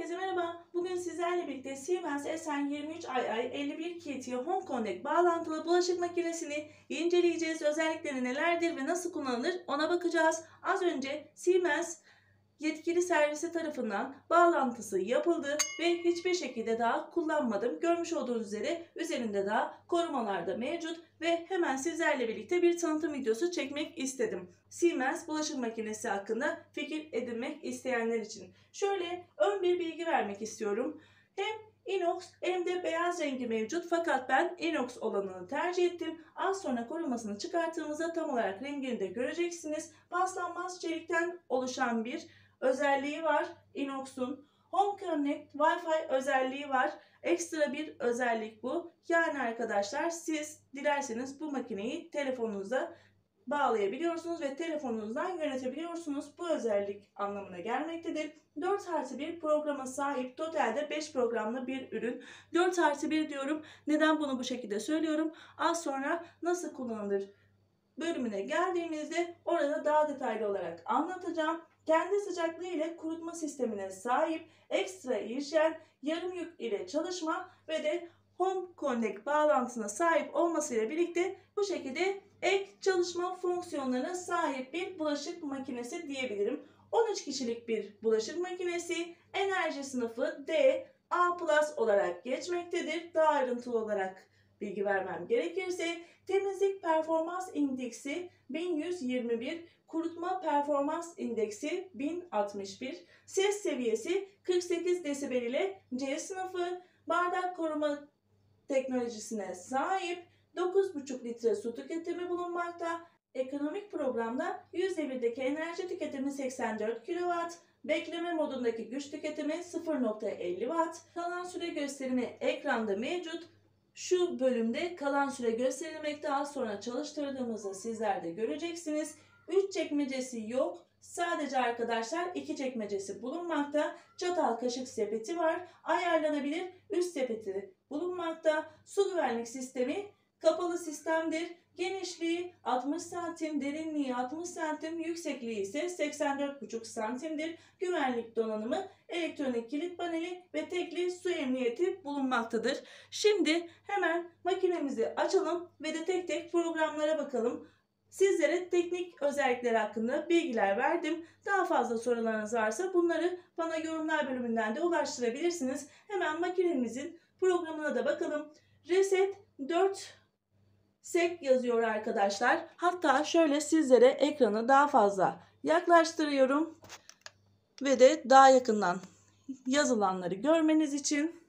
Herkese merhaba. Bugün sizlerle birlikte Siemens SN23i 51 KT Home Connect bağlantılı bulaşık makinesini inceleyeceğiz. Özellikleri nelerdir ve nasıl kullanılır ona bakacağız. Az önce Siemens yetkili servisi tarafından bağlantısı yapıldı ve hiçbir şekilde daha kullanmadım. Görmüş olduğunuz üzere üzerinde daha korumalar da mevcut ve hemen sizlerle birlikte bir tanıtım videosu çekmek istedim. Siemens bulaşık makinesi hakkında fikir edinmek isteyenler için. Şöyle ön bir bilgi vermek istiyorum. Hem inox hem de beyaz rengi mevcut fakat ben inox olanını tercih ettim. Az sonra korumasını çıkarttığımızda tam olarak rengini de göreceksiniz. Paslanmaz çelikten oluşan bir özelliği var inox'un. Home Connect Wi-Fi özelliği var. Ekstra bir özellik bu. Yani arkadaşlar siz dilerseniz bu makineyi telefonunuza bağlayabiliyorsunuz ve telefonunuzdan yönetebiliyorsunuz. Bu özellik anlamına gelmektedir. 4+1 programa sahip, totalde 5 programlı bir ürün. 4+1 diyorum. Neden bunu bu şekilde söylüyorum? Az sonra nasıl kullanılır bölümüne geldiğimizde orada daha detaylı olarak anlatacağım. Kendi sıcaklığı ile kurutma sistemine sahip, ekstra hijyen, yarım yük ile çalışma ve de Home Connect bağlantısına sahip olmasıyla birlikte bu şekilde ek çalışma fonksiyonlarına sahip bir bulaşık makinesi diyebilirim. 13 kişilik bir bulaşık makinesi, enerji sınıfı D, A+ olarak geçmektedir. Daha ayrıntılı olarak bilgi vermem gerekirse temizlik performans indeksi 1121, kurutma performans indeksi 1061, ses seviyesi 48 desibel ile C sınıfı, bardak koruma teknolojisine sahip, 9,5 litre su tüketimi bulunmakta. Ekonomik programda %1'deki enerji tüketimi 84 kW, bekleme modundaki güç tüketimi 0,50 Watt, kalan süre gösterimi ekranda mevcut. Şu bölümde kalan süre gösterilmekte, az sonra çalıştırdığımızda sizler de göreceksiniz. 3 çekmecesi yok. Sadece arkadaşlar 2 çekmecesi bulunmakta. Çatal kaşık sepeti var. Ayarlanabilir üst sepeti bulunmakta. Su güvenlik sistemi kapalı sistemdir. Genişliği 60 cm, derinliği 60 cm, yüksekliği ise 84,5 cm'dir. Güvenlik donanımı, elektronik kilit paneli ve tekli su emniyeti bulunmaktadır. Şimdi hemen makinemizi açalım ve de tek tek programlara bakalım. Sizlere teknik özellikler hakkında bilgiler verdim. Daha fazla sorularınız varsa bunları bana yorumlar bölümünden de ulaştırabilirsiniz. Hemen makinemizin programına da bakalım. Reset 4 SEK yazıyor arkadaşlar. Hatta şöyle sizlere ekranı daha fazla yaklaştırıyorum ve de daha yakından yazılanları görmeniz için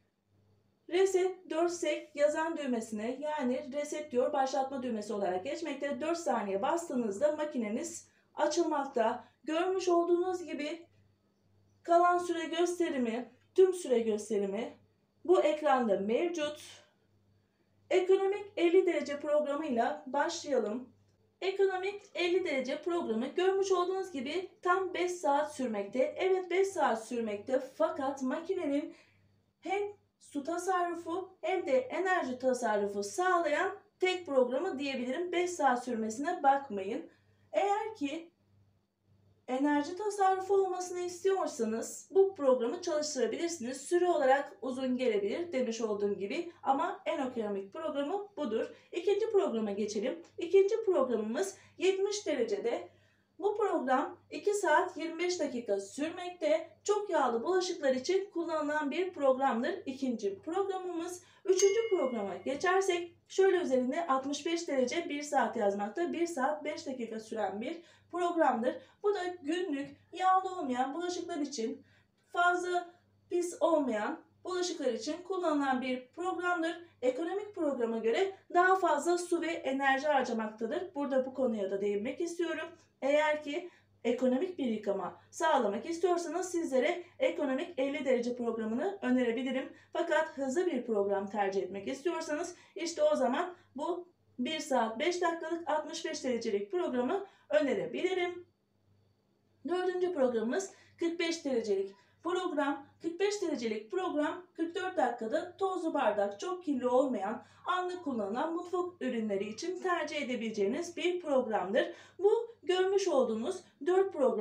Reset 4 SEK yazan düğmesine, yani reset diyor başlatma düğmesi olarak geçmekte. 4 saniye bastığınızda makineniz açılmakta. Görmüş olduğunuz gibi kalan süre gösterimi, tüm süre gösterimi bu ekranda mevcut. Ekonomik 50 derece programıyla başlayalım. Ekonomik 50 derece programı görmüş olduğunuz gibi tam 5 saat sürmekte. Evet, 5 saat sürmekte fakat makinenin hem su tasarrufu hem de enerji tasarrufu sağlayan tek programı diyebilirim. 5 saat sürmesine bakmayın. Eğer ki enerji tasarrufu olmasını istiyorsanız bu programı çalıştırabilirsiniz. Süre olarak uzun gelebilir demiş olduğum gibi ama en ekonomik programı budur. İkinci programa geçelim. İkinci programımız 70 derecede. Bu program 2 saat 25 dakika sürmekte. Çok yağlı bulaşıklar için kullanılan bir programdır. İkinci programımız. Üçüncü programa geçersek şöyle üzerinde 65 derece 1 saat yazmakta. 1 saat 5 dakika süren bir programdır. Bu da günlük yağlı olmayan bulaşıklar için, fazla pis olmayan bulaşıklar için kullanılan bir programdır. Ekonomik programa göre daha fazla su ve enerji harcamaktadır. Burada bu konuya da değinmek istiyorum. Eğer ki ekonomik bir yıkama sağlamak istiyorsanız sizlere ekonomik 50 derece programını önerebilirim. Fakat hızlı bir program tercih etmek istiyorsanız işte o zaman bu 1 saat 5 dakikalık 65 derecelik programı önerebilirim. Dördüncü programımız 45 derecelik program. 45 derecelik program 44 dakikada tozlu bardak, çok kirli olmayan, anlık kullanılan mutfak ürünleri için tercih edebileceğiniz bir programdır. Bu görmüş olduğunuz 4 program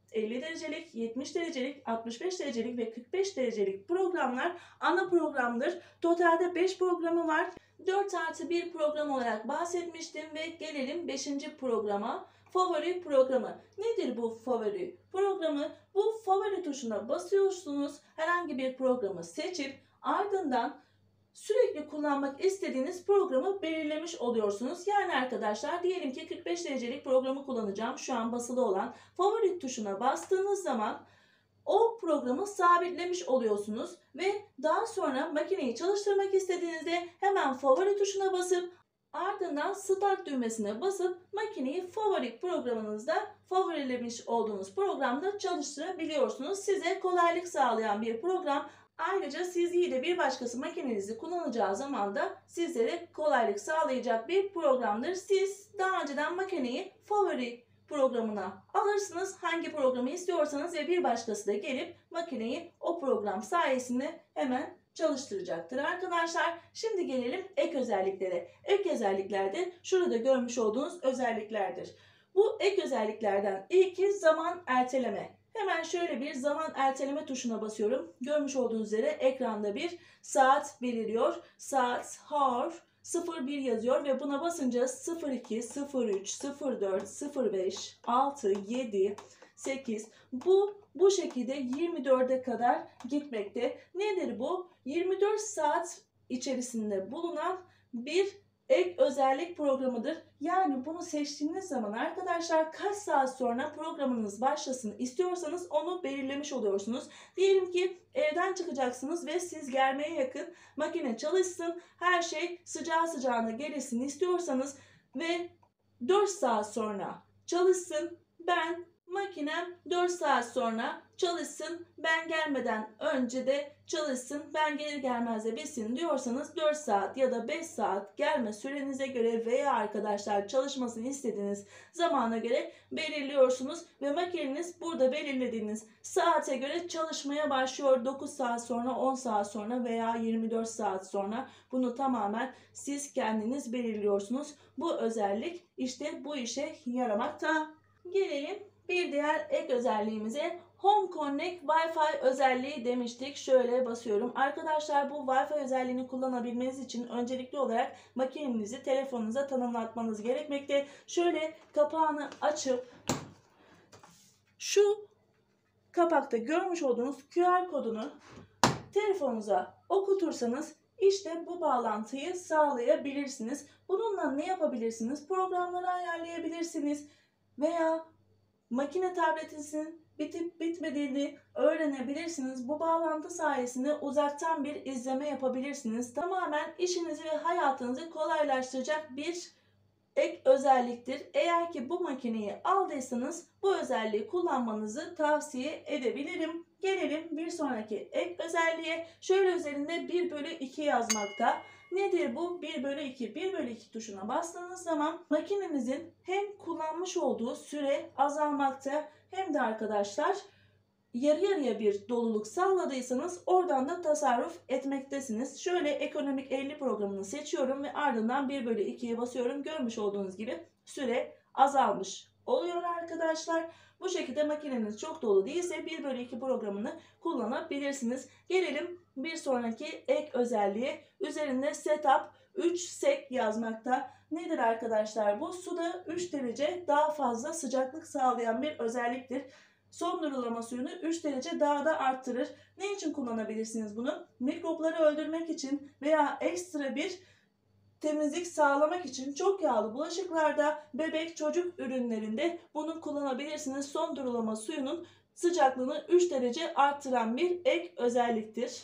50 derecelik, 70 derecelik, 65 derecelik ve 45 derecelik programlar ana programdır. Totalde 5 programı var. 4+1 program olarak bahsetmiştim ve gelelim 5. programa. Favori programı. Nedir bu favori programı? Bu favori tuşuna basıyorsunuz. Herhangi bir programı seçip ardından sürekli kullanmak istediğiniz programı belirlemiş oluyorsunuz. Yani arkadaşlar diyelim ki 45 derecelik programı kullanacağım. Şu an basılı olan favori tuşuna bastığınız zaman o programı sabitlemiş oluyorsunuz ve daha sonra makineyi çalıştırmak istediğinizde hemen favori tuşuna basıp ardından start düğmesine basıp makineyi favori programınızda favorilemiş olduğunuz programda çalıştırabiliyorsunuz. Size kolaylık sağlayan bir program. Ayrıca siz iyi de bir başkası makinenizi kullanacağı zaman da sizlere kolaylık sağlayacak bir programdır. Siz daha önceden makineyi favori programına alırsınız. Hangi programı istiyorsanız ve bir başkası da gelip makineyi o program sayesinde hemen çalıştıracaktır arkadaşlar. Şimdi gelelim ek özelliklere. Ek özellikler de şurada görmüş olduğunuz özelliklerdir. Bu ek özelliklerden ilki zaman erteleme. Hemen şöyle bir zaman erteleme tuşuna basıyorum. Görmüş olduğunuz üzere ekranda bir saat beliriyor. Saat, hour, 01 yazıyor ve buna basınca 02, 03, 04, 05, 6, 7, 8 bu şekilde 24'e kadar gitmekte. Nedir bu? 24 saat içerisinde bulunan bir ek özellik programıdır. Yani bunu seçtiğiniz zaman arkadaşlar kaç saat sonra programınız başlasın istiyorsanız onu belirlemiş oluyorsunuz. Diyelim ki evden çıkacaksınız ve siz gelmeye yakın makine çalışsın, her şey sıcağı sıcağına gelsin istiyorsanız ve 4 saat sonra çalışsın, makinem 4 saat sonra çalışsın, ben gelmeden önce de çalışsın, ben gelir gelmez de bitsin diyorsanız 4 saat ya da 5 saat gelme sürenize göre veya arkadaşlar çalışmasını istediğiniz zamana göre belirliyorsunuz ve makineniz burada belirlediğiniz saate göre çalışmaya başlıyor. 9 saat sonra, 10 saat sonra veya 24 saat sonra bunu tamamen siz kendiniz belirliyorsunuz. Bu özellik işte bu işe yaramakta. Gelelim bir diğer ek özelliğimize. Home Connect Wi-Fi özelliği demiştik. Şöyle basıyorum. Arkadaşlar bu Wi-Fi özelliğini kullanabilmeniz için öncelikli olarak makinenizi telefonunuza tanımlatmanız gerekmekte. Şöyle kapağını açıp şu kapakta görmüş olduğunuz QR kodunu telefonunuza okutursanız işte bu bağlantıyı sağlayabilirsiniz. Bununla ne yapabilirsiniz? Programları ayarlayabilirsiniz veya makine tabletinizin bitip bitmediğini öğrenebilirsiniz. Bu bağlantı sayesinde uzaktan bir izleme yapabilirsiniz. Tamamen işinizi ve hayatınızı kolaylaştıracak bir ek özelliktir. Eğer ki bu makineyi aldıysanız bu özelliği kullanmanızı tavsiye edebilirim. Gelelim bir sonraki ek özelliğe. Şöyle üzerinde 1/2 yazmakta. Nedir bu? 1/2. 1/2 tuşuna bastığınız zaman makinenizin hem kullanmış olduğu süre azalmakta hem de arkadaşlar yarı yarıya bir doluluk sağladıysanız oradan da tasarruf etmektesiniz. Şöyle ekonomik 50 programını seçiyorum ve ardından 1/2'ye basıyorum. Görmüş olduğunuz gibi süre azalmış oluyor arkadaşlar. Bu şekilde makineniz çok dolu değilse 1/2 programını kullanabilirsiniz. Gelelim bir sonraki ek özelliğe. Üzerinde setup 3 sek yazmakta. Nedir arkadaşlar bu? Suda 3 derece daha fazla sıcaklık sağlayan bir özelliktir. Son durulama suyunu 3 derece daha da arttırır. Ne için kullanabilirsiniz bunu? Mikropları öldürmek için veya ekstra bir temizlik sağlamak için çok yağlı bulaşıklarda, bebek çocuk ürünlerinde bunu kullanabilirsiniz. Son durulama suyunun sıcaklığını 3 derece arttıran bir ek özelliktir.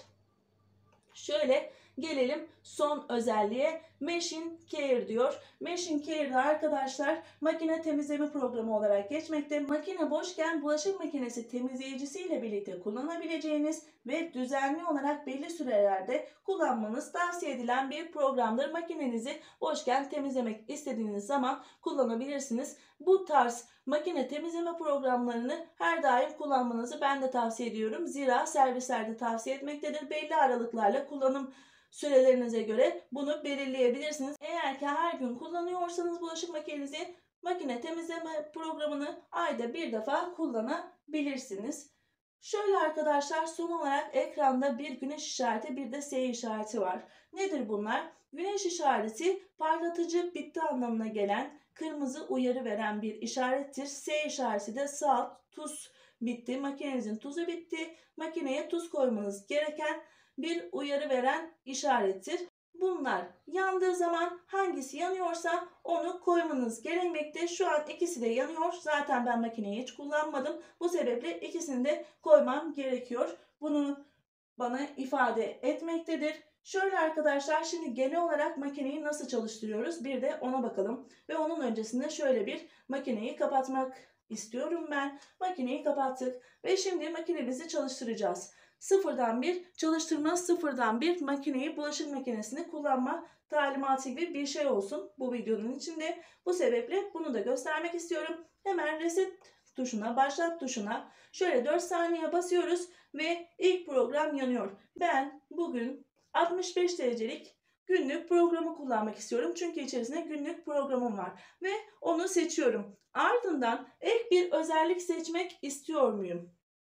Şöyle gelelim son özelliğe. Machine Care diyor. Machine Care'da arkadaşlar makine temizleme programı olarak geçmekte. Makine boşken bulaşık makinesi temizleyicisiyle birlikte kullanabileceğiniz ve düzenli olarak belli sürelerde kullanmanız tavsiye edilen bir programdır. Makinenizi boşken temizlemek istediğiniz zaman kullanabilirsiniz. Bu tarz makine temizleme programlarını her daim kullanmanızı ben de tavsiye ediyorum. Zira servislerde tavsiye etmektedir. Belli aralıklarla kullanım sürelerinize göre bunu belirleyebilirsiniz. Eğer ki her gün kullanıyorsanız bulaşık makinenizi, makine temizleme programını ayda bir defa kullanabilirsiniz. bilirsiniz. Şöyle arkadaşlar, son olarak ekranda bir güneş işareti, bir de S işareti var. Nedir bunlar? Güneş işareti parlatıcı bitti anlamına gelen kırmızı uyarı veren bir işarettir. S işareti de saat tuz bitti, makinenizin tuzu bitti, makineye tuz koymanız gereken bir uyarı veren işarettir. Bunlar yandığı zaman hangisi yanıyorsa onu koymanız gerekmekte. Şu an ikisi de yanıyor. Zaten ben makineyi hiç kullanmadım. Bu sebeple ikisini de koymam gerekiyor. Bunu bana ifade etmektedir. Şöyle arkadaşlar, şimdi genel olarak makineyi nasıl çalıştırıyoruz bir de ona bakalım. Ve onun öncesinde şöyle bir makineyi kapatmak istiyorum ben. Makineyi kapattık ve şimdi makinemizi çalıştıracağız. Sıfırdan bir çalıştırma, sıfırdan bir makineyi, bulaşık makinesini kullanma talimatı gibi bir şey olsun bu videonun içinde. Bu sebeple bunu da göstermek istiyorum. Hemen reset tuşuna, başlat tuşuna şöyle 4 saniye basıyoruz ve ilk program yanıyor. Ben bugün 65 derecelik günlük programı kullanmak istiyorum. Çünkü içerisinde günlük programım var ve onu seçiyorum. Ardından ek bir özellik seçmek istiyor muyum?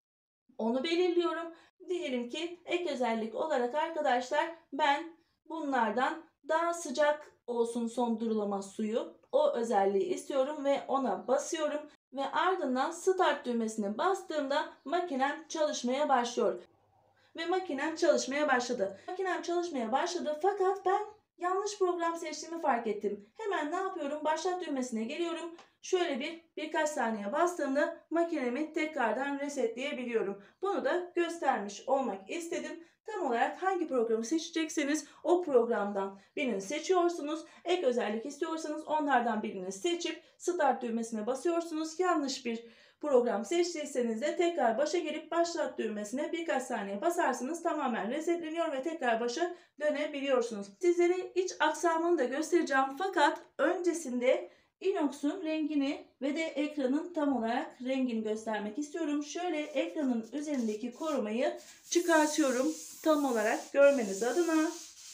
Onu belirliyorum. Diyelim ki ek özellik olarak arkadaşlar ben bunlardan daha sıcak olsun son durulama suyu, o özelliği istiyorum ve ona basıyorum ve ardından start düğmesine bastığımda makinem çalışmaya başlıyor. Ve makinem çalışmaya başladı. Makinem çalışmaya başladı fakat ben yanlış program seçtiğimi fark ettim. Hemen ne yapıyorum? Başlat düğmesine geliyorum. Şöyle birkaç saniye bastığımda makinemi tekrardan resetleyebiliyorum. Bunu da göstermiş olmak istedim. Tam olarak hangi programı seçecekseniz o programdan birini seçiyorsunuz. Ek özellik istiyorsanız onlardan birini seçip start düğmesine basıyorsunuz. Yanlış bir program seçtiyseniz de tekrar başa gelip başlat düğmesine birkaç saniye basarsınız, tamamen resetleniyor ve tekrar başa dönebiliyorsunuz. Sizlere iç aksamını da göstereceğim fakat öncesinde inox'un rengini ve de ekranın tam olarak rengini göstermek istiyorum. Şöyle ekranın üzerindeki korumayı çıkartıyorum tam olarak görmeniz adına.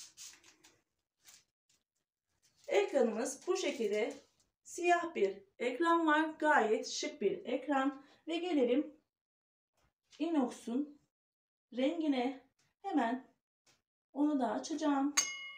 Ekranımız bu şekilde. Siyah bir ekran var. Gayet şık bir ekran. Ve gelelim inox'un rengine. Hemen onu da açacağım.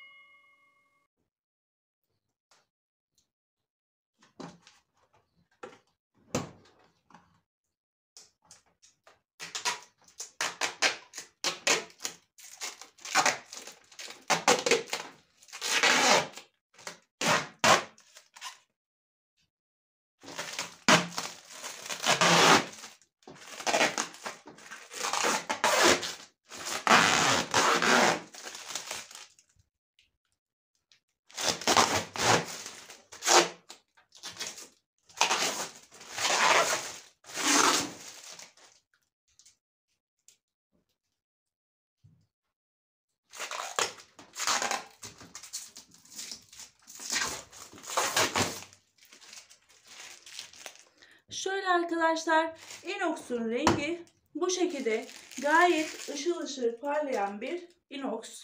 Şöyle arkadaşlar, inox'un rengi bu şekilde gayet ışıl ışıl parlayan bir inox.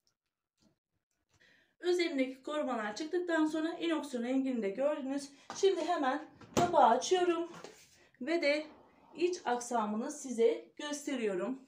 Üzerindeki korumalar çıktıktan sonra inox'un rengini de gördünüz. Şimdi hemen kapağı açıyorum ve de iç aksamını size gösteriyorum.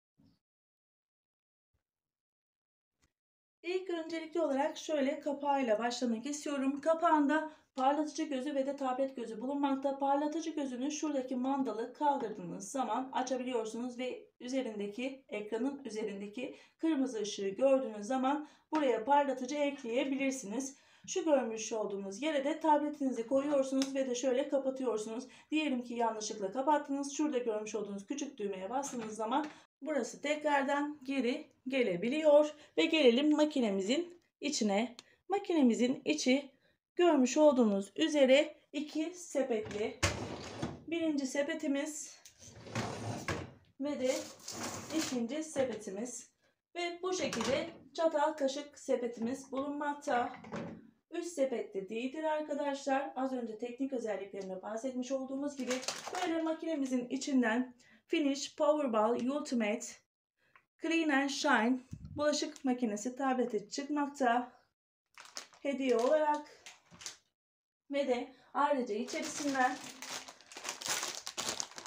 İlk öncelikli olarak şöyle kapağıyla başlamak istiyorum. Kapağında parlatıcı gözü ve de tablet gözü bulunmakta. Parlatıcı gözünü şuradaki mandalı kaldırdığınız zaman açabiliyorsunuz ve üzerindeki, ekranın üzerindeki kırmızı ışığı gördüğünüz zaman buraya parlatıcı ekleyebilirsiniz. Şu görmüş olduğunuz yere de tabletinizi koyuyorsunuz ve de şöyle kapatıyorsunuz. Diyelim ki yanlışlıkla kapattınız. Şurada görmüş olduğunuz küçük düğmeye bastığınız zaman burası tekrardan geri gelebiliyor ve gelelim makinemizin içine. Makinemizin içi görmüş olduğunuz üzere iki sepetli. Birinci sepetimiz ve de ikinci sepetimiz. Ve bu şekilde çatal kaşık sepetimiz bulunmakta. Üst sepette değildir arkadaşlar. Az önce teknik özelliklerine bahsetmiş olduğumuz gibi böyle makinemizin içinden Finish Powerball Ultimate Clean and Shine bulaşık makinesi tableti çıkmakta hediye olarak ve de ayrıca içerisinden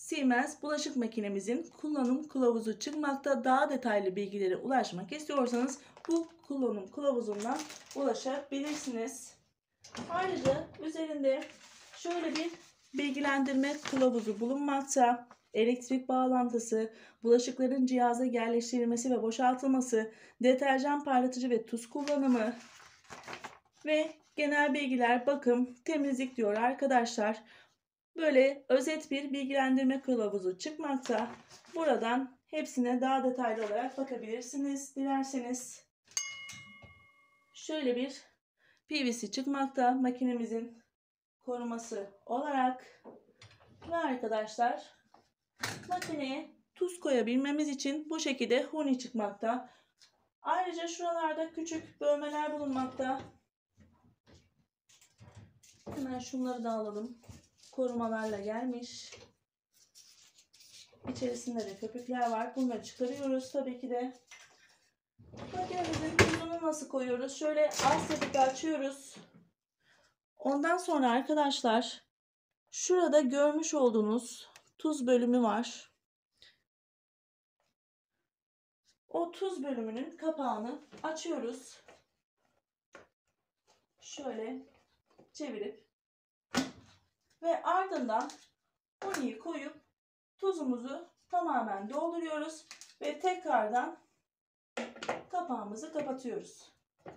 Siemens bulaşık makinemizin kullanım kılavuzu çıkmakta. Daha detaylı bilgilere ulaşmak istiyorsanız bu kullanım kılavuzundan ulaşabilirsiniz. Ayrıca üzerinde şöyle bir bilgilendirme kılavuzu bulunmakta. Elektrik bağlantısı, bulaşıkların cihaza yerleştirilmesi ve boşaltılması, deterjan parlatıcı ve tuz kullanımı ve genel bilgiler, bakım, temizlik diyor arkadaşlar. Böyle özet bir bilgilendirme kılavuzu çıkmakta. Buradan hepsine daha detaylı olarak bakabilirsiniz dilerseniz. Şöyle bir PVC çıkmakta makinemizin koruması olarak. Ve arkadaşlar makineye tuz koyabilmemiz için bu şekilde huni çıkmakta. Ayrıca şuralarda küçük bölmeler bulunmakta. Hemen şunları da alalım. Korumalarla gelmiş. İçerisinde de köpükler var. Bunları çıkarıyoruz tabii ki de. Makinemizin tuzunu nasıl koyuyoruz? Şöyle alt sepeti açıyoruz. Ondan sonra arkadaşlar şurada görmüş olduğunuz tuz bölümü var. O tuz bölümünün kapağını açıyoruz. Şöyle çevirip ve ardından huniyi koyup tuzumuzu tamamen dolduruyoruz ve tekrardan kapağımızı kapatıyoruz.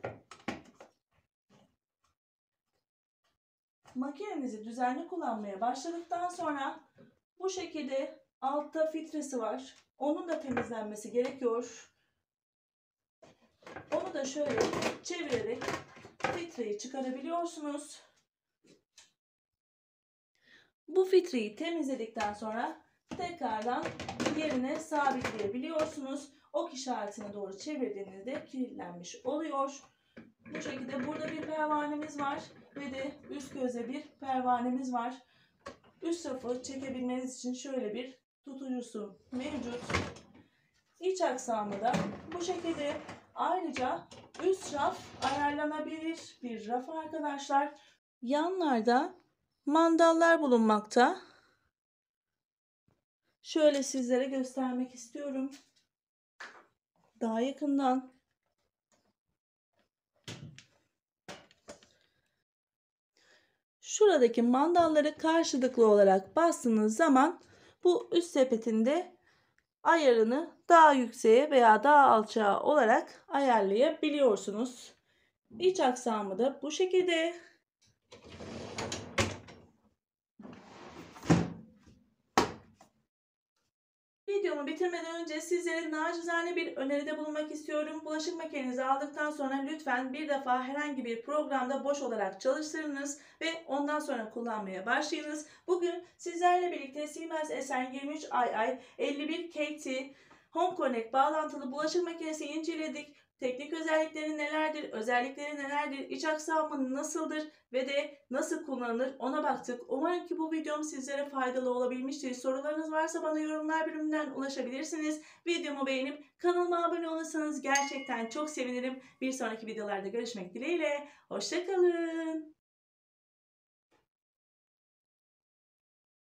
Makinemizi düzenli kullanmaya başladıktan sonra bu şekilde altta filtresi var. Onun da temizlenmesi gerekiyor. Onu da şöyle çevirerek filtreyi çıkarabiliyorsunuz. Bu filtreyi temizledikten sonra tekrardan yerine sabitleyebiliyorsunuz. Ok işaretine doğru çevirdiğinizde kilitlenmiş oluyor. Bu şekilde burada bir pervanemiz var ve de üst gözde bir pervanemiz var. Üst rafı çekebilmeniz için şöyle bir tutucusu mevcut. İç aksamı da bu şekilde. Ayrıca üst raf ayarlanabilir bir raf arkadaşlar. Yanlarda mandallar bulunmakta. Şöyle sizlere göstermek istiyorum. Daha yakından. Şuradaki mandalları karşılıklı olarak bastığınız zaman bu üst sepetinde ayarını daha yükseğe veya daha alçağa olarak ayarlayabiliyorsunuz. İç aksamı da bu şekilde. Videomu bitirmeden önce sizlere nacizane bir öneride bulunmak istiyorum. Bulaşık makinenizi aldıktan sonra lütfen bir defa herhangi bir programda boş olarak çalıştırınız ve ondan sonra kullanmaya başlayınız. Bugün sizlerle birlikte Siemens SN23i 51 KT Home Connect bağlantılı bulaşık makinesi inceledik. Teknik özellikleri nelerdir, özellikleri nelerdir, iç aksamı nasıldır ve de nasıl kullanılır ona baktık. Umarım ki bu videom sizlere faydalı olabilmiştir. Sorularınız varsa bana yorumlar bölümünden ulaşabilirsiniz. Videomu beğenip kanalıma abone olursanız gerçekten çok sevinirim. Bir sonraki videolarda görüşmek dileğiyle. Hoşça kalın.